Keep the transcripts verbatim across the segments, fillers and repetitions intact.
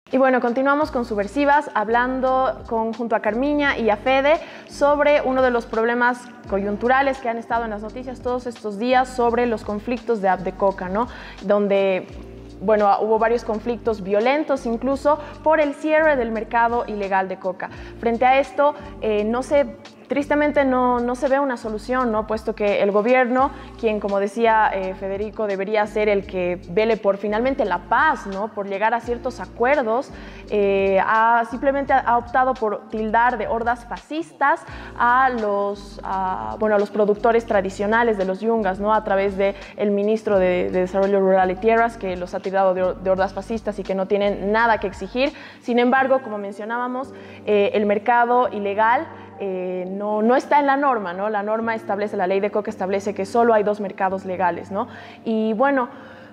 Y bueno, continuamos con Subversivas, hablando con, junto a Carmiña y a Fede sobre uno de los problemas coyunturales que han estado en las noticias todos estos días sobre los conflictos de App de Coca, ¿no? Donde, bueno, hubo varios conflictos violentos incluso por el cierre del mercado ilegal de coca. Frente a esto, eh, no se... Tristemente no, no se ve una solución, ¿no? Puesto que el gobierno, quien, como decía eh, Federico, debería ser el que vele por finalmente la paz, ¿no? Por llegar a ciertos acuerdos, eh, ha, simplemente ha optado por tildar de hordas fascistas a los, a, bueno, a los productores tradicionales de los yungas, ¿no? A través del ministro de, de Desarrollo Rural y Tierras, que los ha tildado de, de hordas fascistas y que no tienen nada que exigir. Sin embargo, como mencionábamos, eh, el mercado ilegal Eh, no, no está en la norma, ¿no? La norma establece, la ley de coca establece que solo hay dos mercados legales, ¿no? Y bueno,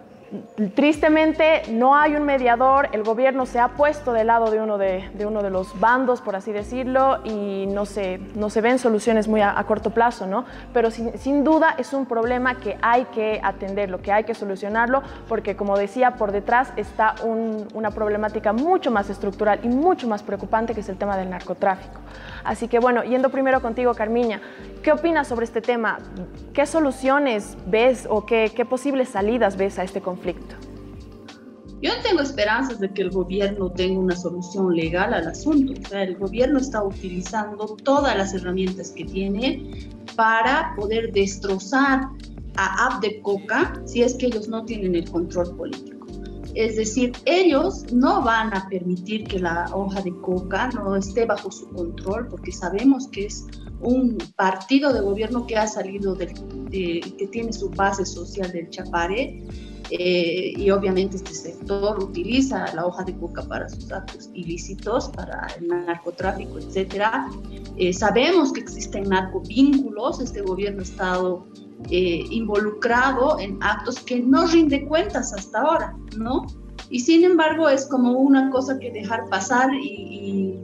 tristemente no hay un mediador, el gobierno se ha puesto del lado de uno de, de, uno de los bandos, por así decirlo, y no se, no se ven soluciones muy a, a corto plazo, ¿no? Pero sin, sin duda es un problema que hay que atenderlo, que hay que solucionarlo, porque como decía, por detrás está un, una problemática mucho más estructural y mucho más preocupante, que es el tema del narcotráfico. Así que bueno, yendo primero contigo, Carmiña, ¿qué opinas sobre este tema? ¿Qué soluciones ves o qué, qué posibles salidas ves a este conflicto? Yo no tengo esperanzas de que el gobierno tenga una solución legal al asunto. O sea, el gobierno está utilizando todas las herramientas que tiene para poder destrozar a App de Coca si es que ellos no tienen el control político. Es decir, ellos no van a permitir que la hoja de coca no esté bajo su control, porque sabemos que es un partido de gobierno que ha salido, del, de, que tiene su base social del Chapare, eh, y obviamente este sector utiliza la hoja de coca para sus actos ilícitos, para el narcotráfico, etcétera. Eh, sabemos que existen narcovínculos, este gobierno ha estado Eh, involucrado en actos que no rinde cuentas hasta ahora, ¿no? Y sin embargo es como una cosa que dejar pasar y, y,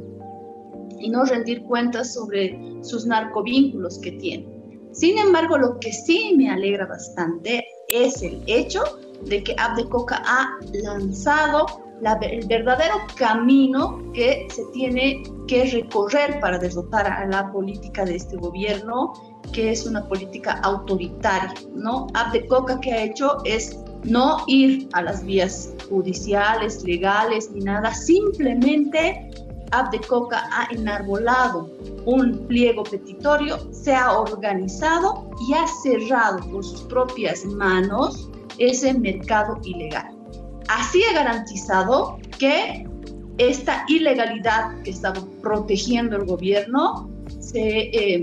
y no rendir cuentas sobre sus narcovínculos que tiene. Sin embargo, lo que sí me alegra bastante es el hecho de que App de Coca ha lanzado la, el verdadero camino que se tiene que recorrer para derrotar a la política de este gobierno, que es una política autoritaria, ¿no? App de Coca que ha hecho es no ir a las vías judiciales, legales, ni nada, simplemente App de Coca ha enarbolado un pliego petitorio, se ha organizado y ha cerrado por sus propias manos ese mercado ilegal. Así ha garantizado que esta ilegalidad que estaba protegiendo el gobierno se... Eh,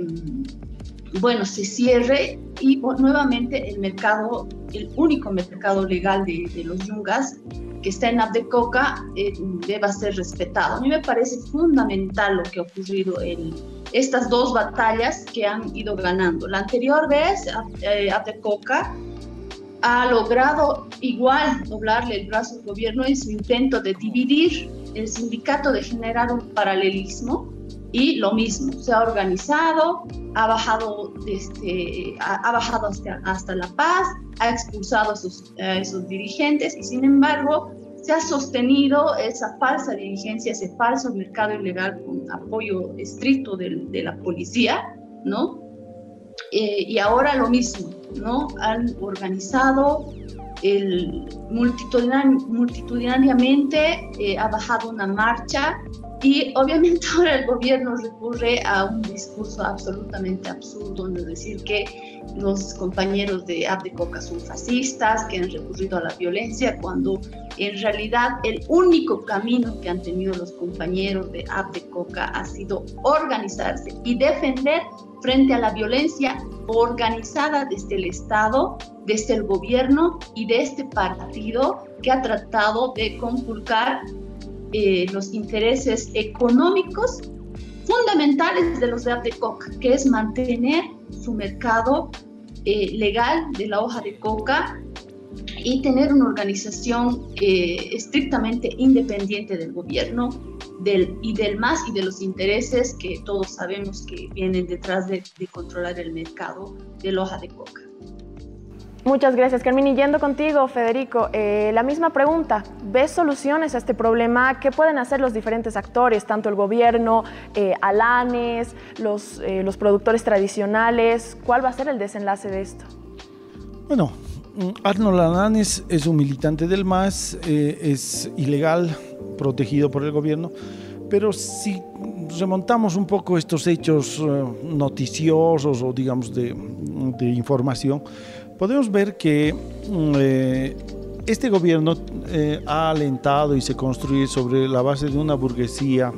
bueno, se cierre y bueno, nuevamente el mercado, el único mercado legal de, de los yungas que está en App de Coca eh, deba ser respetado. A mí me parece fundamental lo que ha ocurrido en estas dos batallas que han ido ganando. La anterior vez, eh, App de Coca ha logrado igual doblarle el brazo al gobierno en su intento de dividir el sindicato, de generar un paralelismo. Y lo mismo, se ha organizado, ha bajado, desde, ha, ha bajado hasta, hasta La Paz, ha expulsado a esos, a esos dirigentes y sin embargo se ha sostenido esa falsa dirigencia, ese falso mercado ilegal con apoyo estricto de, de la policía, ¿no? Eh, y ahora lo mismo, ¿no? Han organizado el, multitudinariamente, multitudinariamente eh, ha bajado una marcha. Y obviamente ahora el gobierno recurre a un discurso absolutamente absurdo, ¿no? Es decir, que los compañeros de App de Coca son fascistas, que han recurrido a la violencia, cuando en realidad el único camino que han tenido los compañeros de App de Coca ha sido organizarse y defender frente a la violencia organizada desde el Estado, desde el gobierno y de este partido que ha tratado de conculcar Eh, los intereses económicos fundamentales de los de App de Coca, que es mantener su mercado eh, legal de la hoja de coca y tener una organización eh, estrictamente independiente del gobierno del, y del M A S y de los intereses que todos sabemos que vienen detrás de, de controlar el mercado de la hoja de coca. Muchas gracias, Carmín. Y yendo contigo, Federico, eh, la misma pregunta. ¿Ves soluciones a este problema? ¿Qué pueden hacer los diferentes actores, tanto el gobierno, eh, Alanes, los, eh, los productores tradicionales? ¿Cuál va a ser el desenlace de esto? Bueno, Arnold Alanes es un militante del M A S, eh, es ilegal, protegido por el gobierno, pero si remontamos un poco estos hechos eh, noticiosos o digamos de, de información, podemos ver que eh, este gobierno eh, ha alentado y se construye sobre la base de una burguesía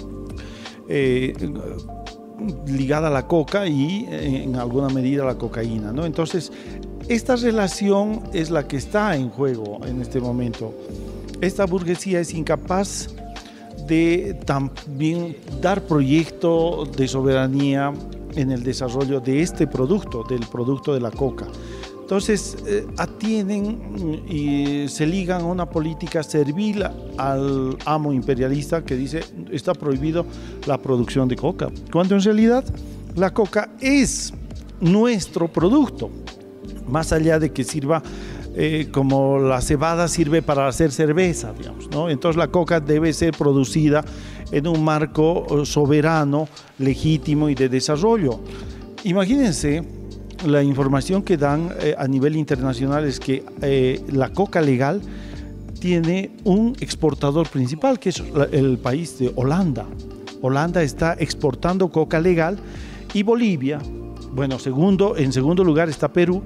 eh, ligada a la coca y eh, en alguna medida a la cocaína, ¿no? Entonces, esta relación es la que está en juego en este momento. Esta burguesía es incapaz de también dar proyecto de soberanía en el desarrollo de este producto, del producto de la coca. Entonces eh, atienden y se ligan a una política servil al amo imperialista que dice está prohibido la producción de coca, cuando en realidad la coca es nuestro producto, más allá de que sirva eh, como la cebada sirve para hacer cerveza, digamos, ¿no? Entonces la coca debe ser producida en un marco soberano, legítimo y de desarrollo. Imagínense, la información que dan eh, a nivel internacional es que eh, la coca legal tiene un exportador principal, que es la, el país de Holanda. Holanda está exportando coca legal y Bolivia, bueno, segundo, en segundo lugar está Perú,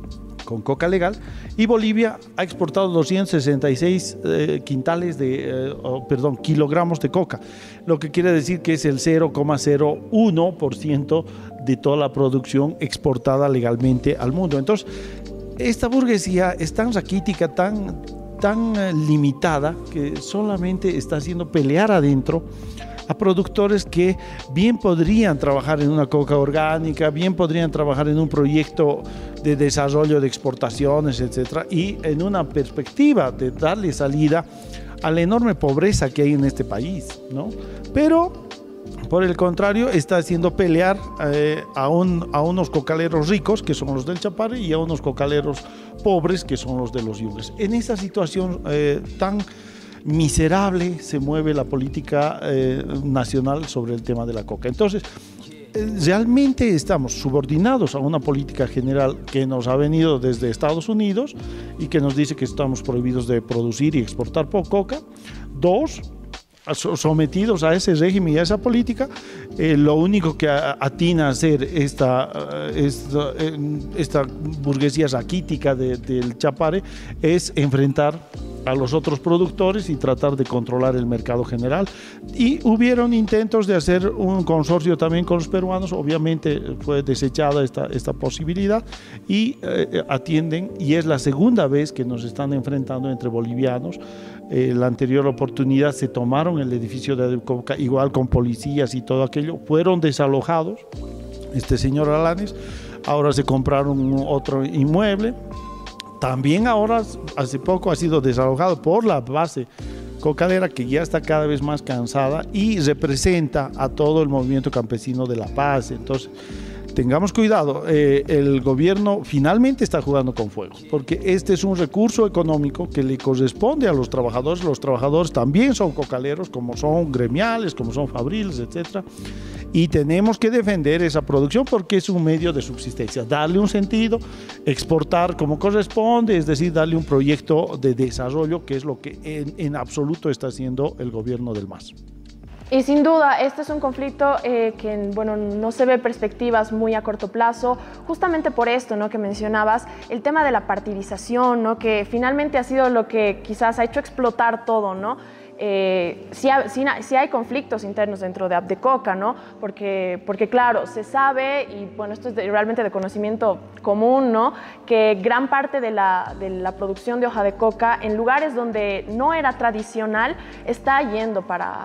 con coca legal, y Bolivia ha exportado doscientos sesenta y seis eh, quintales de, eh, oh, perdón, kilogramos de coca, lo que quiere decir que es el cero coma cero uno por ciento de toda la producción exportada legalmente al mundo. Entonces, esta burguesía es tan raquítica, tan, tan eh, limitada, que solamente está haciendo pelear adentro a productores que bien podrían trabajar en una coca orgánica, bien podrían trabajar en un proyecto de desarrollo de exportaciones, etcétera, y en una perspectiva de darle salida a la enorme pobreza que hay en este país, ¿no? Pero, por el contrario, está haciendo pelear eh, a, un, a unos cocaleros ricos, que son los del Chapare, y a unos cocaleros pobres, que son los de los Yungas. En esta situación eh, tan miserable se mueve la política eh, nacional sobre el tema de la coca. Entonces, eh, realmente estamos subordinados a una política general que nos ha venido desde Estados Unidos y que nos dice que estamos prohibidos de producir y exportar coca. Dos, sometidos a ese régimen y a esa política, eh, lo único que atina a hacer esta, esta, esta burguesía raquítica de, del Chapare es enfrentar a los otros productores y tratar de controlar el mercado general. Y hubieron intentos de hacer un consorcio también con los peruanos, obviamente fue desechada esta, esta posibilidad y eh, atienden, y es la segunda vez que nos están enfrentando entre bolivianos. Eh, la anterior oportunidad se tomaron el edificio de Adecoca, igual con policías y todo aquello, fueron desalojados, este señor Alanes, ahora se compraron otro inmueble. También ahora, hace poco, ha sido desalojado por la base cocalera, que ya está cada vez más cansada y representa a todo el movimiento campesino de La Paz. Entonces, tengamos cuidado, eh, el gobierno finalmente está jugando con fuego, porque este es un recurso económico que le corresponde a los trabajadores. Los trabajadores también son cocaleros, como son gremiales, como son fabriles, etcétera. Y tenemos que defender esa producción porque es un medio de subsistencia, darle un sentido, exportar como corresponde, es decir, darle un proyecto de desarrollo, que es lo que en, en absoluto está haciendo el gobierno del M A S. Y sin duda, este es un conflicto eh, que bueno, no se ve perspectivas muy a corto plazo, justamente por esto, ¿no?, que mencionabas, el tema de la partidización, ¿no?, que finalmente ha sido lo que quizás ha hecho explotar todo, ¿no? Eh, sí, ha, sí, sí hay conflictos internos dentro de Abdecoca, ¿no? Porque, porque claro, se sabe, y bueno, esto es de, realmente de conocimiento común, ¿no?, que gran parte de la, de la producción de hoja de coca en lugares donde no era tradicional está yendo para...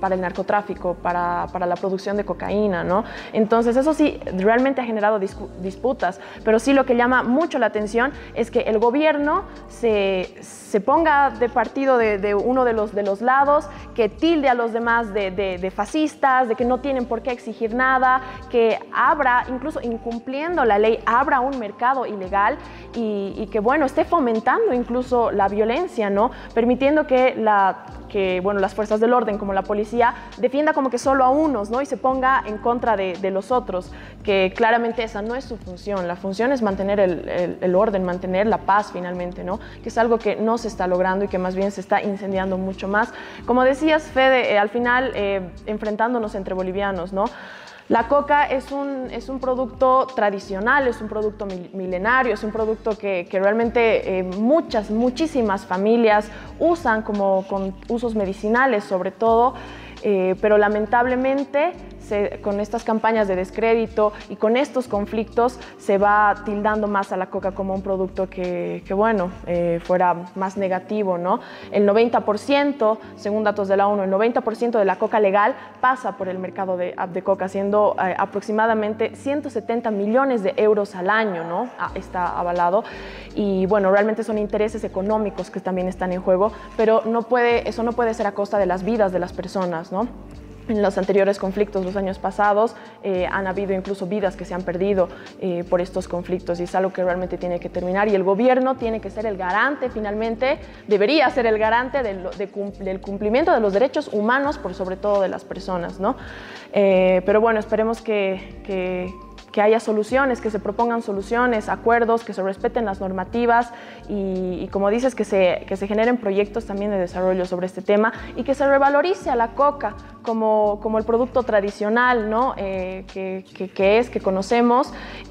para el narcotráfico, para, para la producción de cocaína, ¿no? Entonces eso sí, realmente ha generado disputas, pero sí lo que llama mucho la atención es que el gobierno se, se ponga de partido de, de uno de los, de los lados, que tilde a los demás de, de, de fascistas, de que no tienen por qué exigir nada, que abra, incluso incumpliendo la ley, abra un mercado ilegal y, y que, bueno, esté fomentando incluso la violencia, ¿no? Permitiendo que, la, que bueno, las fuerzas del orden, como la policía, defienda como que solo a unos, ¿no? Y se ponga en contra de, de los otros, que claramente esa no es su función. La función es mantener el, el, el orden, mantener la paz finalmente, ¿no? Que es algo que no se está logrando y que más bien se está incendiando mucho más. Como decías, Fede, eh, al final eh, enfrentándonos entre bolivianos, ¿no? La coca es un, es un producto tradicional, es un producto milenario, es un producto que, que realmente eh, muchas, muchísimas familias usan como con usos medicinales sobre todo, eh, pero lamentablemente se, con estas campañas de descrédito y con estos conflictos se va tildando más a la coca como un producto que, que bueno, eh, fuera más negativo, ¿no? El noventa por ciento, según datos de la ONU, el noventa por ciento de la coca legal pasa por el mercado de, de coca, siendo eh, aproximadamente ciento setenta millones de euros al año, ¿no? Ah, está avalado. Y bueno, realmente son intereses económicos que también están en juego, pero no puede, eso no puede ser a costa de las vidas de las personas, ¿no? En los anteriores conflictos, los años pasados, eh, han habido incluso vidas que se han perdido eh, por estos conflictos y es algo que realmente tiene que terminar y el gobierno tiene que ser el garante finalmente, debería ser el garante del, de, del cumplimiento de los derechos humanos por sobre todo de las personas, ¿no? Eh, pero bueno, esperemos que, que que haya soluciones, que se propongan soluciones, acuerdos, que se respeten las normativas y, y como dices, que se, que se generen proyectos también de desarrollo sobre este tema y que se revalorice a la coca como, como el producto tradicional, ¿no? eh, que, que, que es, que conocemos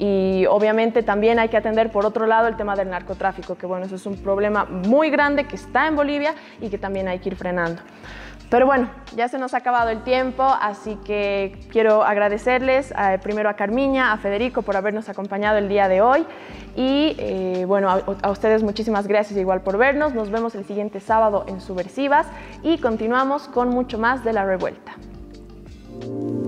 y obviamente también hay que atender por otro lado el tema del narcotráfico, que bueno, eso es un problema muy grande que está en Bolivia y que también hay que ir frenando. Pero bueno, ya se nos ha acabado el tiempo, así que quiero agradecerles eh, primero a Carmiña, a Federico por habernos acompañado el día de hoy y eh, bueno, a, a ustedes muchísimas gracias igual por vernos. Nos vemos el siguiente sábado en Subversivas y continuamos con mucho más de La Revuelta.